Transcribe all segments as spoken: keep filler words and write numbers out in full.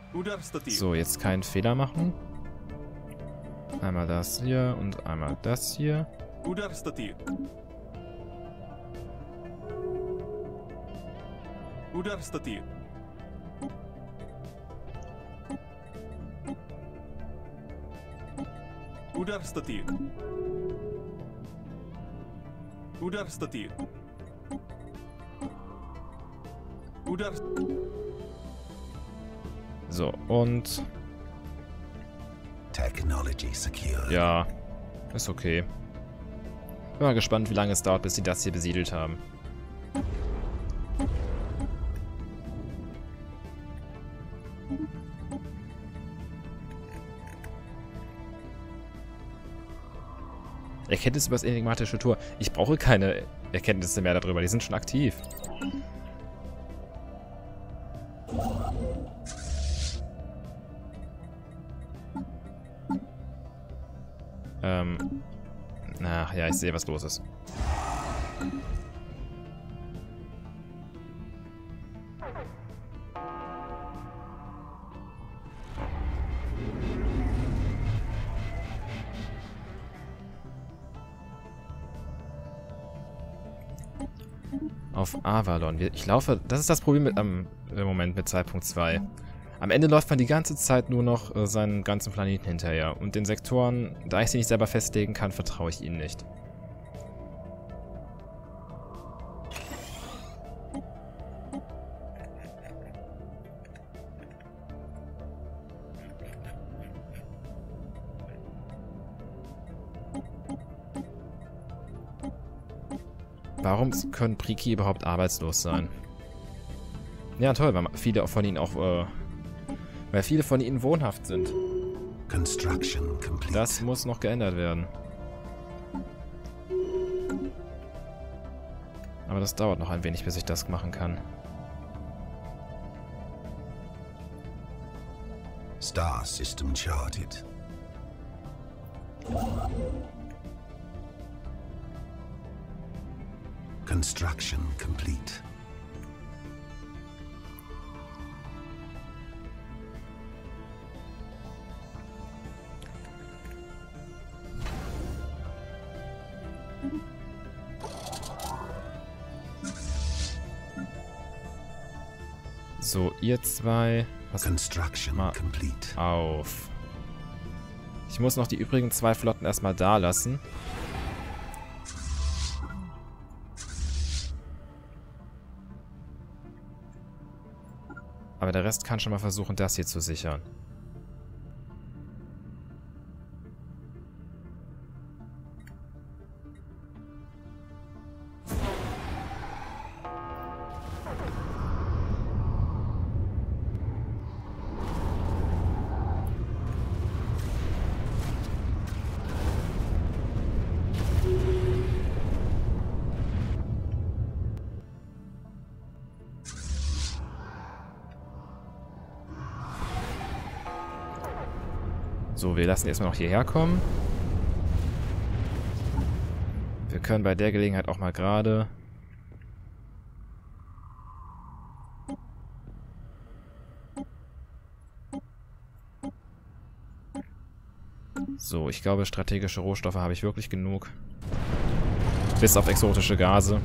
So, jetzt keinen Fehler machen. Einmal das hier und einmal das hier. Удар статир. Удар статир. Удар статир. Удар статир. Удар. So, und... Technology secured. Ja, ist okay. Bin mal gespannt, wie lange es dauert, bis sie das hier besiedelt haben. Erkenntnis über das enigmatische Tor. Ich brauche keine Erkenntnisse mehr darüber, die sind schon aktiv. Ähm. Ach ja, ich sehe, was los ist. Auf Avalon. Ich laufe... Das ist das Problem mit, ähm, im Moment mit zwei Punkt zwei. Am Ende läuft man die ganze Zeit nur noch äh, seinen ganzen Planeten hinterher. Und den Sektoren, da ich sie nicht selber festlegen kann, vertraue ich ihnen nicht. Warum können Priki überhaupt arbeitslos sein? Ja, toll, weil viele von ihnen auch, äh, weil viele von ihnen wohnhaft sind. Construction complete. Das muss noch geändert werden. Aber das dauert noch ein wenig, bis ich das machen kann. Star system charted. Construction complete. So, ihr zwei, pass Construction mal complete. auf. Ich muss noch die übrigen zwei Flotten erstmal da lassen. Aber der Rest kann schon mal versuchen, das hier zu sichern. So, wir lassen erstmal noch hierher kommen. Wir können bei der Gelegenheit auch mal gerade... So, ich glaube, strategische Rohstoffe habe ich wirklich genug. Bis auf exotische Gase.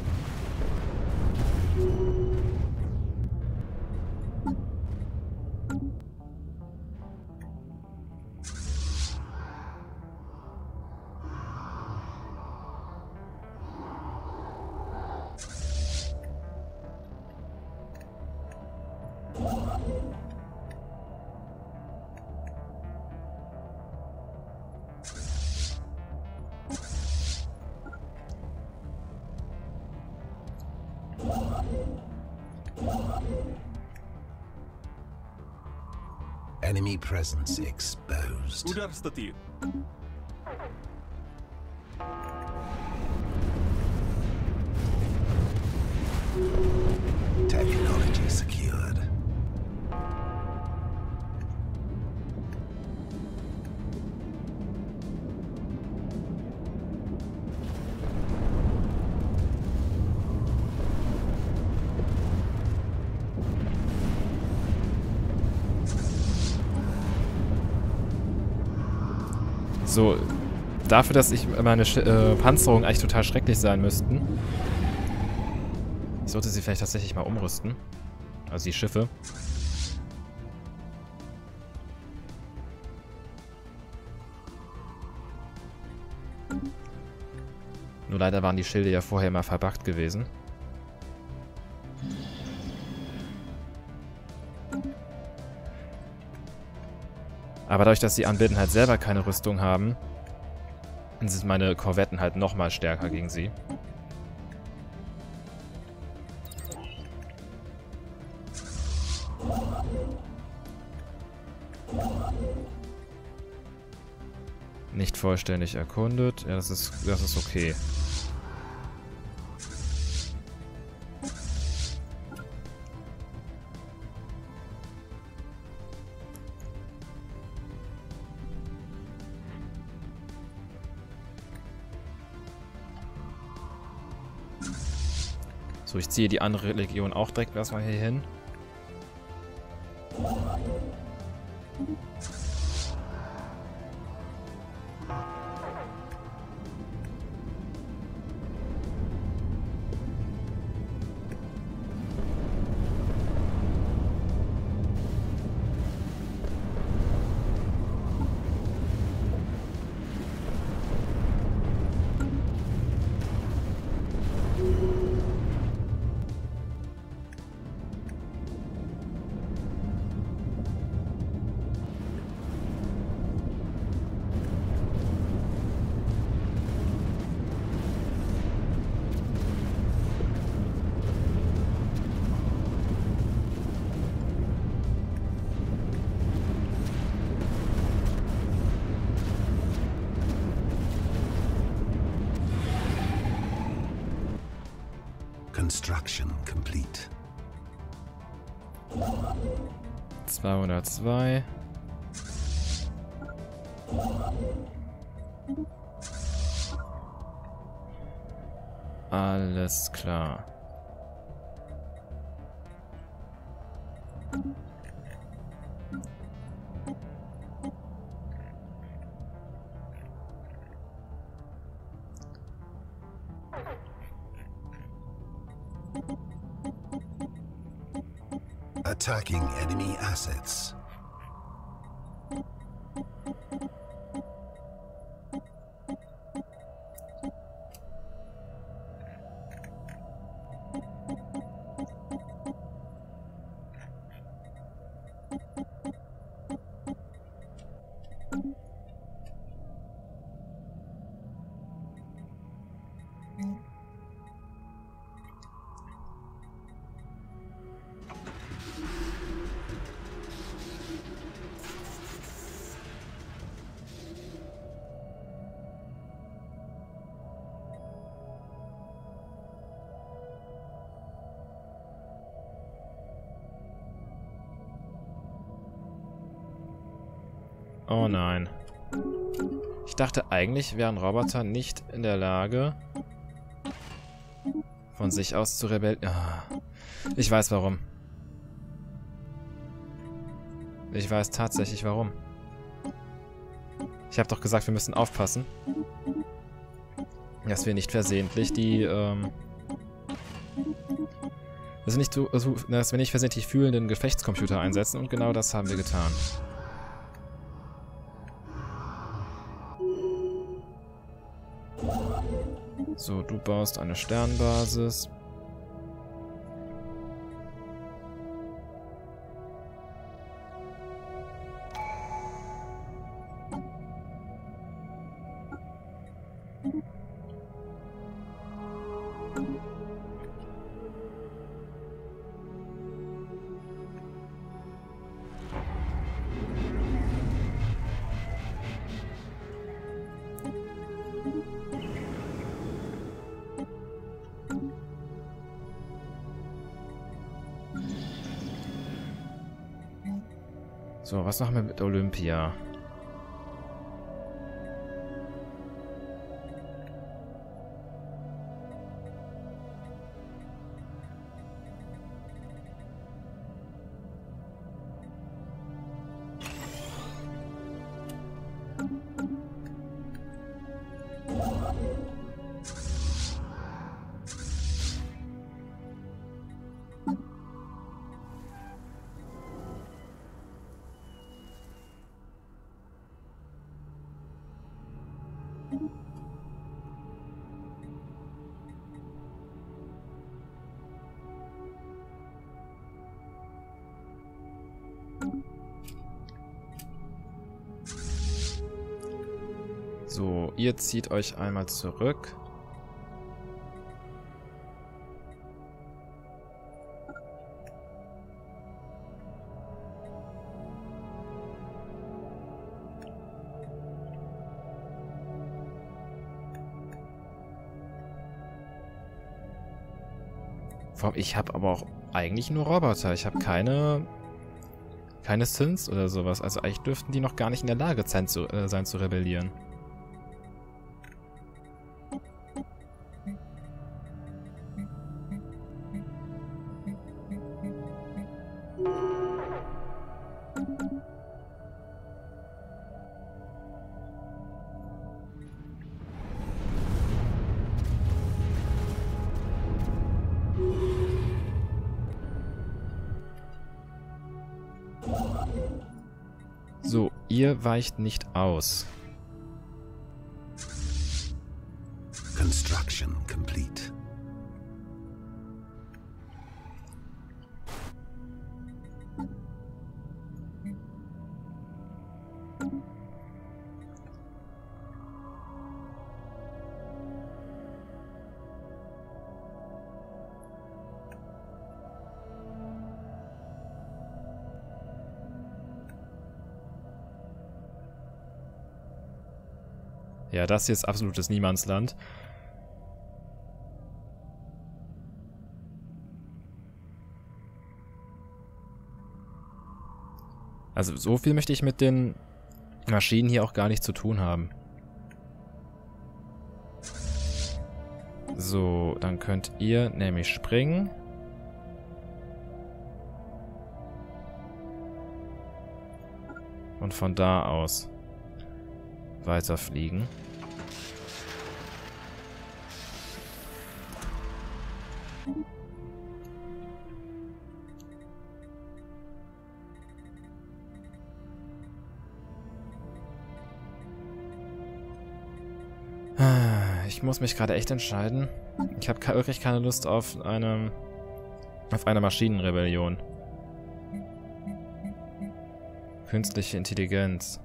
Enemy presence exposed. Удар статир. Technology secured. So, dafür, dass ich meine Sch äh, Panzerungen eigentlich total schrecklich sein müssten. Ich sollte sie vielleicht tatsächlich mal umrüsten. Also die Schiffe. Nur leider waren die Schilde ja vorher immer verbuggt gewesen. Aber dadurch, dass die Anbilden halt selber keine Rüstung haben, sind meine Korvetten halt nochmal stärker gegen sie. Nicht vollständig erkundet. Ja, das ist, das ist okay. So, ich ziehe die andere Legion auch direkt erstmal hier hin. Construction complete. zweihundertzwei. Alles klar. Attacking enemy assets. Oh nein. Ich dachte, eigentlich wären Roboter nicht in der Lage, von sich aus zu rebellieren. Ah, ich weiß warum. Ich weiß tatsächlich warum. Ich habe doch gesagt, wir müssen aufpassen, dass wir nicht versehentlich die, ähm... dass wir nicht, so, so, dass wir nicht versehentlich fühlenden Gefechtscomputer einsetzen, und genau das haben wir getan. So, du baust eine Sternbasis. So, was machen wir mit Olympia? So, ihr zieht euch einmal zurück. Ich habe aber auch eigentlich nur Roboter. Ich habe keine... keine Synths oder sowas. Also eigentlich dürften die noch gar nicht in der Lage sein zu, äh, sein zu rebellieren. So, ihr weicht nicht aus. Construction complete. Ja, das hier ist absolutes Niemandsland. Also so viel möchte ich mit den Maschinen hier auch gar nicht zu tun haben. So, dann könnt ihr nämlich springen. Und von da aus weiterfliegen. Ich muss mich gerade echt entscheiden. Ich habe wirklich keine Lust auf eine, auf eine Maschinenrebellion. Künstliche Intelligenz.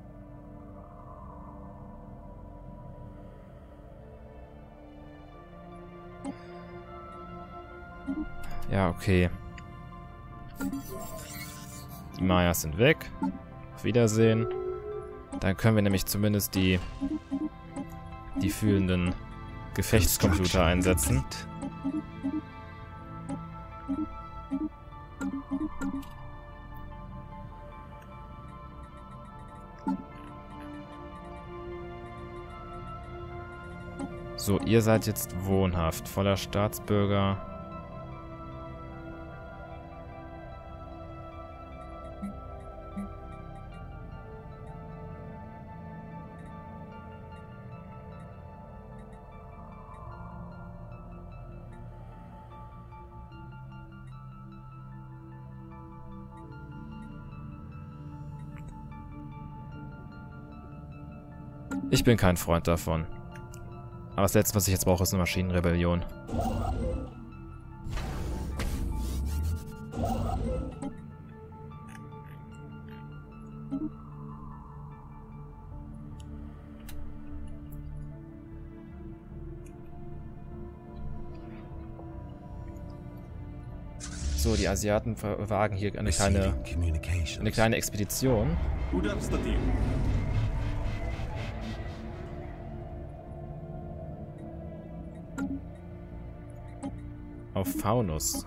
Ja, okay. Die Mayas sind weg. Auf Wiedersehen. Dann können wir nämlich zumindest die die fühlenden Gefechtscomputer einsetzen. So, ihr seid jetzt wohnhaft, voller Staatsbürger. Ich bin kein Freund davon. Aber das Letzte, was ich jetzt brauche, ist eine Maschinenrebellion. So, die Asiaten wagen hier eine kleine, eine kleine Expedition. Auf Faunus.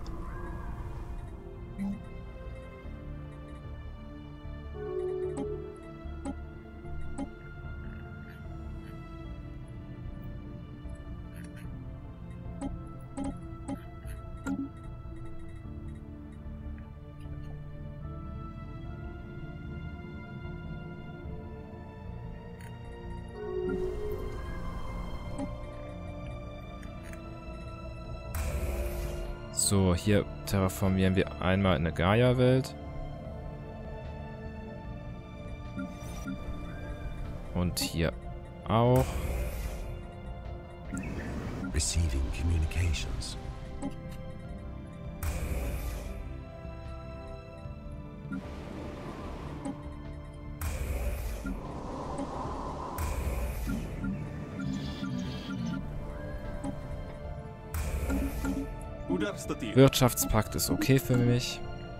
So, hier terraformieren wir einmal eine Gaia-Welt. Und hier auch. Receiving communications. Udar Statir. Wirtschaftspakt ist okay für mich.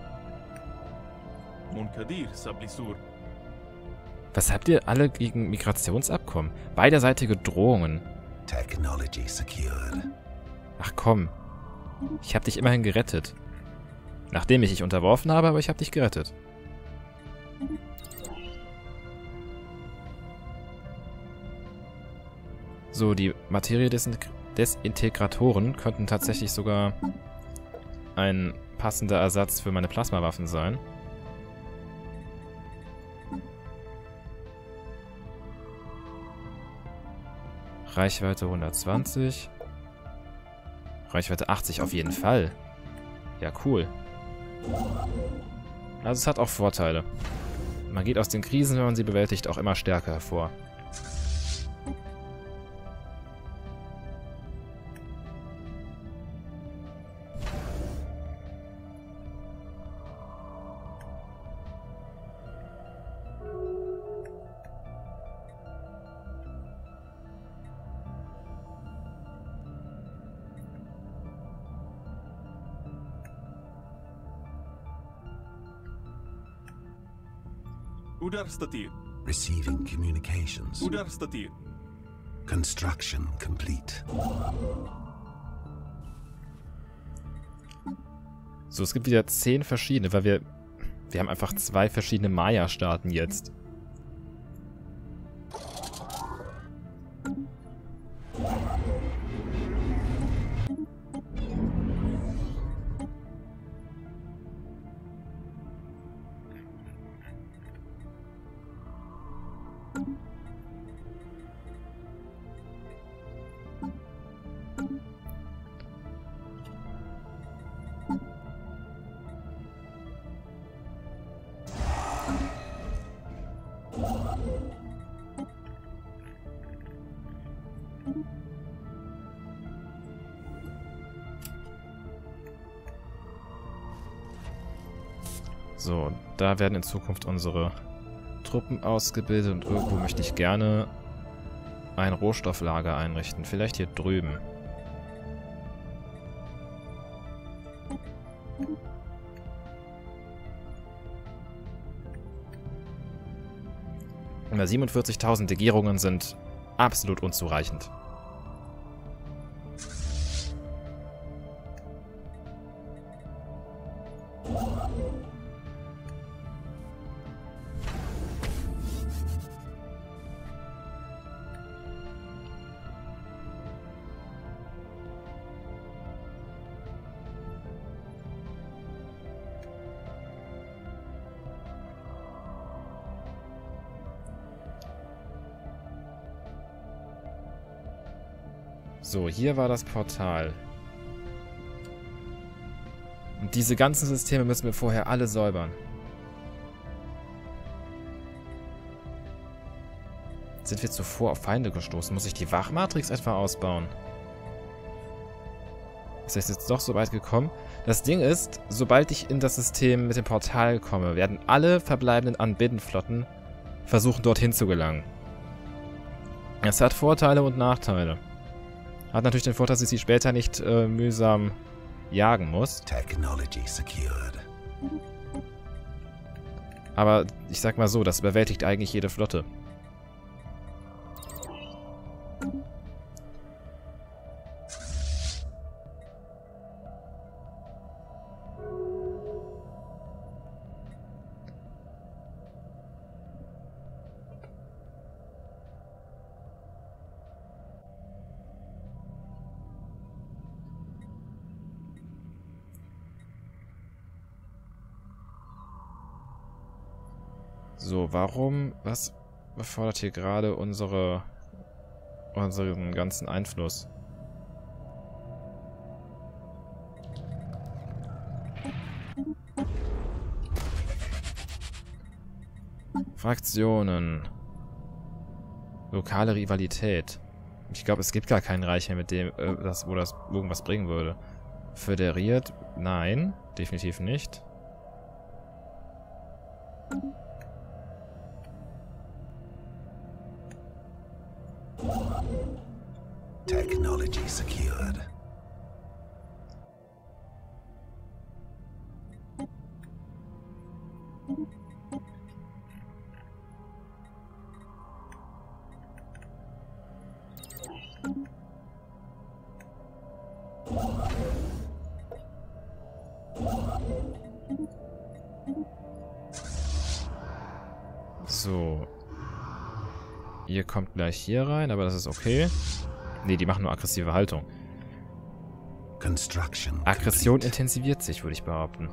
Munkadir Sablisur. Was habt ihr alle gegen Migrationsabkommen? Beiderseitige Drohungen. Technology secured. Ach komm. Ich hab dich immerhin gerettet. Nachdem ich dich unterworfen habe, aber ich hab dich gerettet. So, die Materie-Desintegratoren könnten tatsächlich sogar ein passender Ersatz für meine Plasmawaffen sein. Reichweite hundertzwanzig. Reichweite achtzig auf jeden Fall. Ja, cool. Also es hat auch Vorteile. Man geht aus den Krisen, wenn man sie bewältigt, auch immer stärker hervor. Udar Statir. Receiving communications. Udar Statir. Construction complete. So, es gibt wieder zehn verschiedene, weil wir... Wir haben einfach zwei verschiedene Maya-Staaten jetzt. So, da werden in Zukunft unsere Truppen ausgebildet und irgendwo möchte ich gerne ein Rohstofflager einrichten. Vielleicht hier drüben. Aber siebenundvierzigtausend Legierungen sind absolut unzureichend. So, hier war das Portal. Und diese ganzen Systeme müssen wir vorher alle säubern. Sind wir zuvor auf Feinde gestoßen? Muss ich die Wachmatrix etwa ausbauen? Ist das jetzt doch so weit gekommen? Das Ding ist, sobald ich in das System mit dem Portal komme, werden alle verbleibenden Anbiddenflotten versuchen, dorthin zu gelangen. Es hat Vorteile und Nachteile. Hat natürlich den Vorteil, dass ich sie später nicht äh, mühsam jagen muss. Technology secured. Aber ich sag mal so, das überwältigt eigentlich jede Flotte. So, warum, was befordert hier gerade unsere, unseren ganzen Einfluss? Fraktionen. Lokale Rivalität. Ich glaube, es gibt gar kein Reich mehr, mit dem, äh, das, wo das irgendwas bringen würde. Föderiert? Nein, definitiv nicht. Technology secured. So. Ihr kommt gleich hier rein, aber das ist okay. Ne, die machen nur aggressive Haltung. Construction Aggression complete. intensiviert sich, würde ich behaupten.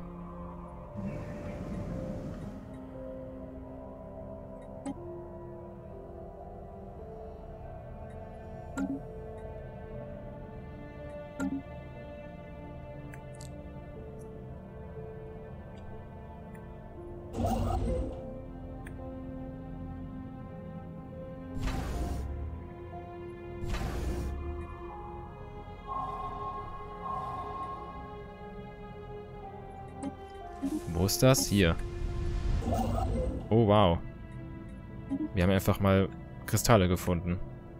Wo ist das? Hier. Oh, wow. Wir haben einfach mal Kristalle gefunden.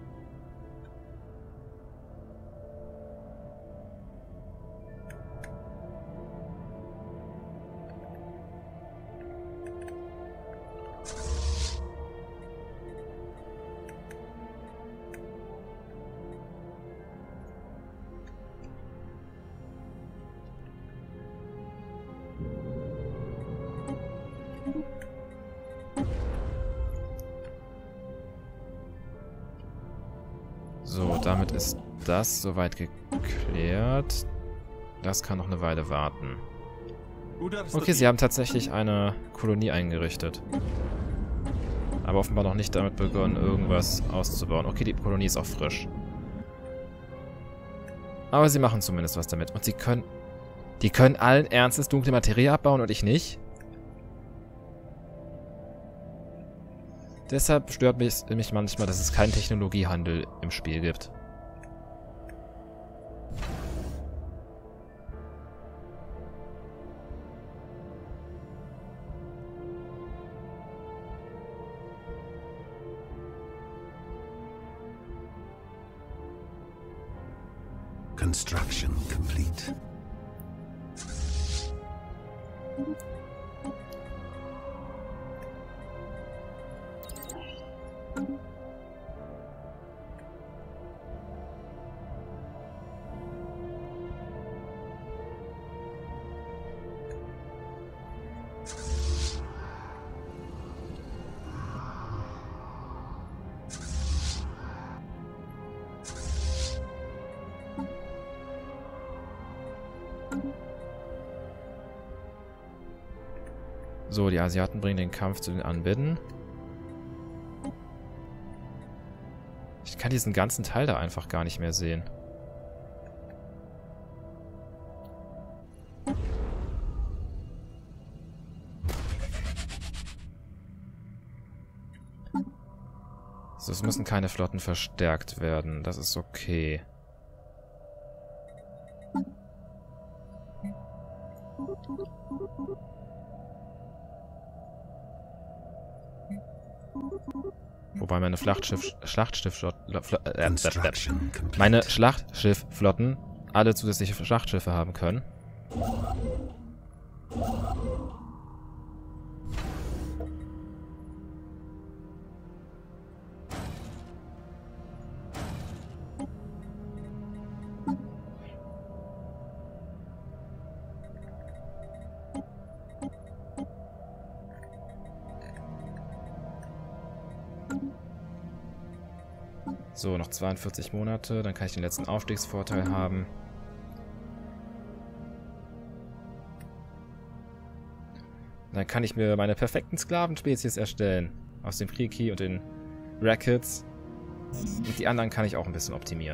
So, damit ist das soweit geklärt. Das kann noch eine Weile warten. Okay, sie haben tatsächlich eine Kolonie eingerichtet. Aber offenbar noch nicht damit begonnen, irgendwas auszubauen. Okay, die Kolonie ist auch frisch. Aber sie machen zumindest was damit. Und sie können... Die können allen Ernstes dunkle Materie abbauen und ich nicht? Deshalb stört mich, mich manchmal, dass es keinen Technologiehandel im Spiel gibt. Construction complete. So, die Asiaten bringen den Kampf zu den Anbidden. Ich kann diesen ganzen Teil da einfach gar nicht mehr sehen. So, es müssen keine Flotten verstärkt werden. Das ist okay. Wobei meine Schlachtschiff, Schlachtschiffschlotten, äh, äh, meine Schlachtschiffflotten alle zusätzliche Schlachtschiffe haben können. So, noch zweiundvierzig Monate, dann kann ich den letzten Aufstiegsvorteil haben. Dann kann ich mir meine perfekten Sklavenspezies erstellen. Aus dem Kriki und den Rackets. Und die anderen kann ich auch ein bisschen optimieren.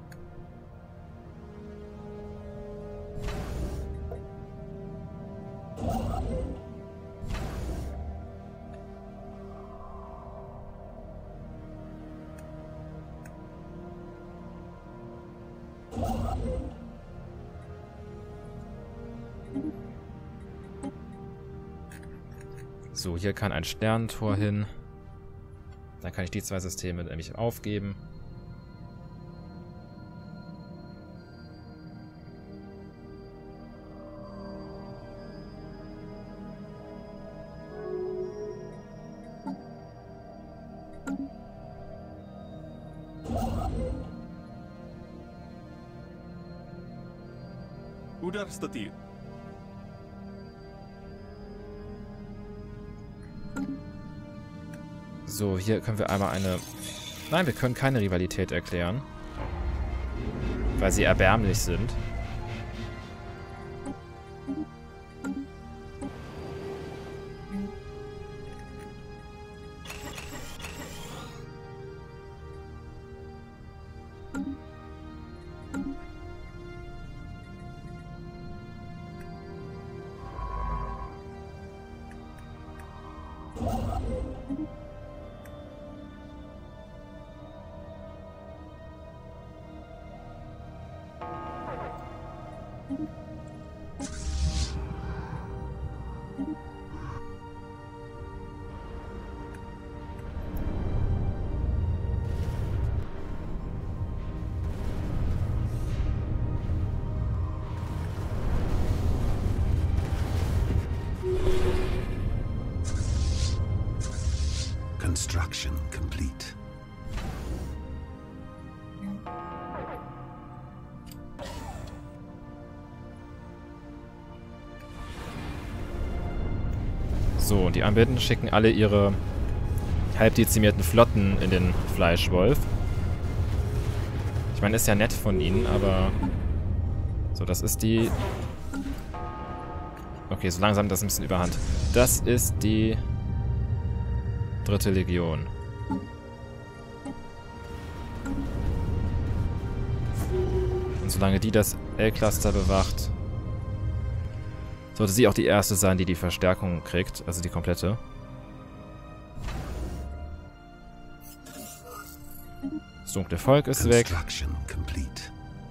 So, hier kann ein Sternentor hin. Dann kann ich die zwei Systeme nämlich aufgeben. Udar Statir. So, hier können wir einmal eine... Nein, wir können keine Rivalität erklären. Weil sie erbärmlich sind. Construction complete. So, die Ambitten schicken alle ihre halb dezimierten Flotten in den Fleischwolf. Ich meine, ist ja nett von ihnen, aber... So, das ist die... Okay, so langsam das ein bisschen überhand. Das ist die... Dritte Legion. Und solange die das L-Cluster bewacht, sollte sie auch die erste sein, die die Verstärkung kriegt, also die komplette. Das dunkle Volk ist weg. Construction complete.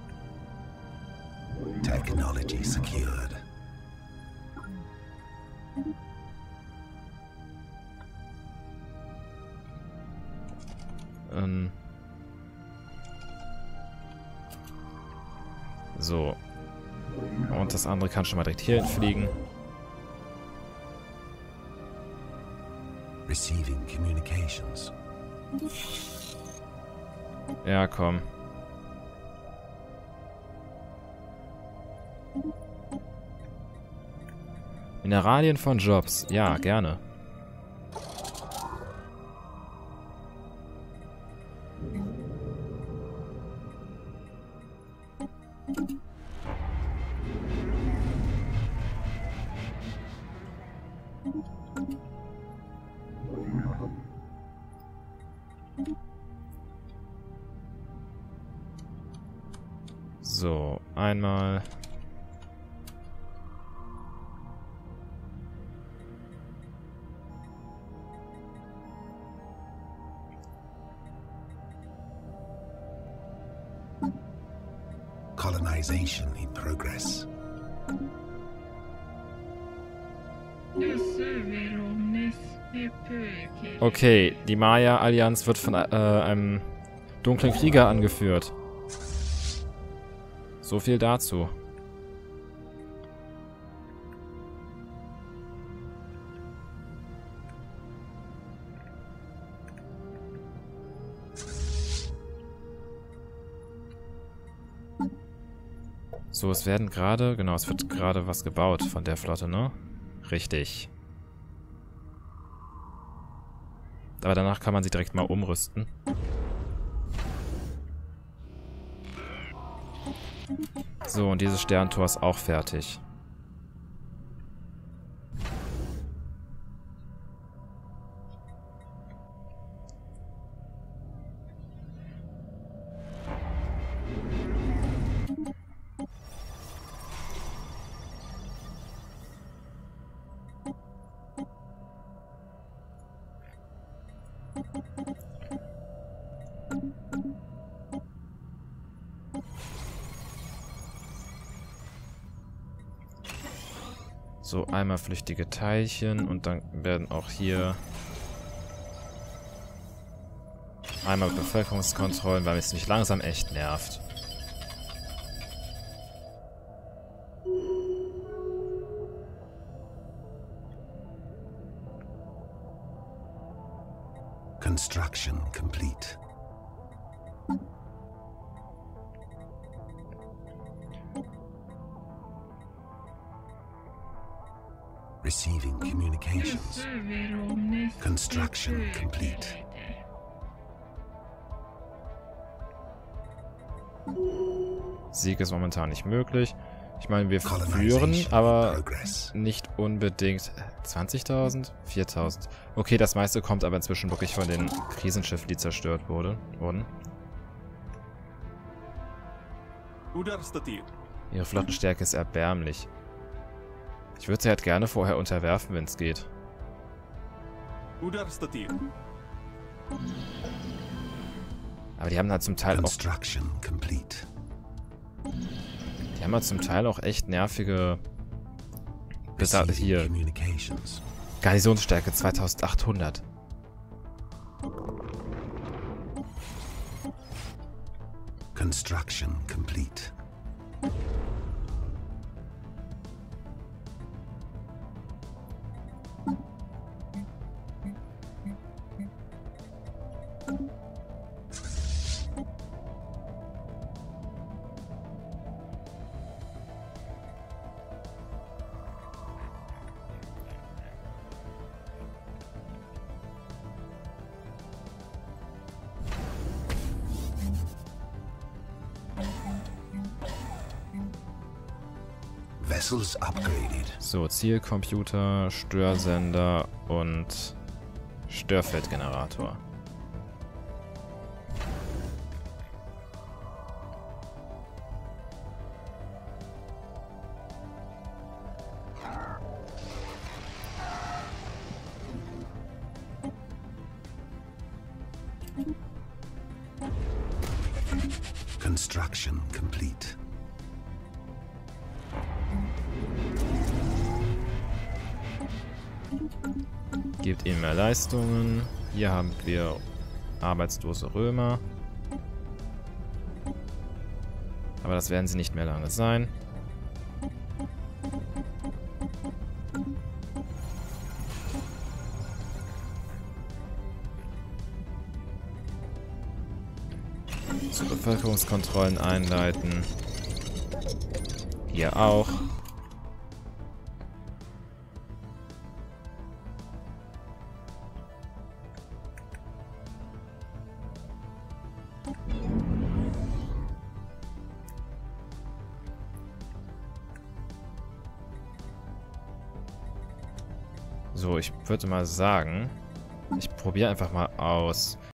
Technology secured. Ähm so. Und das andere kann schon mal direkt hierhin fliegen. Receiving communications. Ja, komm. Mineralien von Jobs. Ja, gerne. So, einmal... Colonization in progress. Okay, die Maya-Allianz wird von äh, einem dunklen Krieger angeführt. So viel dazu. So, es werden gerade, genau, es wird gerade was gebaut von der Flotte, ne? Richtig. Aber danach kann man sie direkt mal umrüsten. So, und dieses Sterntor ist auch fertig. So, einmal flüchtige Teilchen und dann werden auch hier einmal Bevölkerungskontrollen, weil es mich langsam echt nervt. Construction complete. Receiving communications. Warum nicht? Construction complete. Sieg ist momentan nicht möglich. Ich meine, wir führen, Colonization aber progress. nicht unbedingt... zwanzigtausend? viertausend. Okay, das meiste kommt aber inzwischen wirklich von den Krisenschiffen, die zerstört wurde, wurden. Udar Statir. Ihre Flottenstärke ist erbärmlich. Ich würde sie halt gerne vorher unterwerfen, wenn es geht. Udar Statir. Aber die haben halt zum Teil auch... Construction complete. Die haben halt zum Teil auch echt nervige... Besa Receiving hier, communications. Garnisonsstärke zweitausendachthundert. Construction complete. Vessels upgraded. So, Zielcomputer, Störsender und Störfeldgenerator. Construction complete. Gibt ihnen mehr Leistungen. Hier haben wir arbeitslose Römer. Aber das werden sie nicht mehr lange sein. So, Bevölkerungskontrollen einleiten. Hier auch. So, ich würde mal sagen, ich probiere einfach mal aus.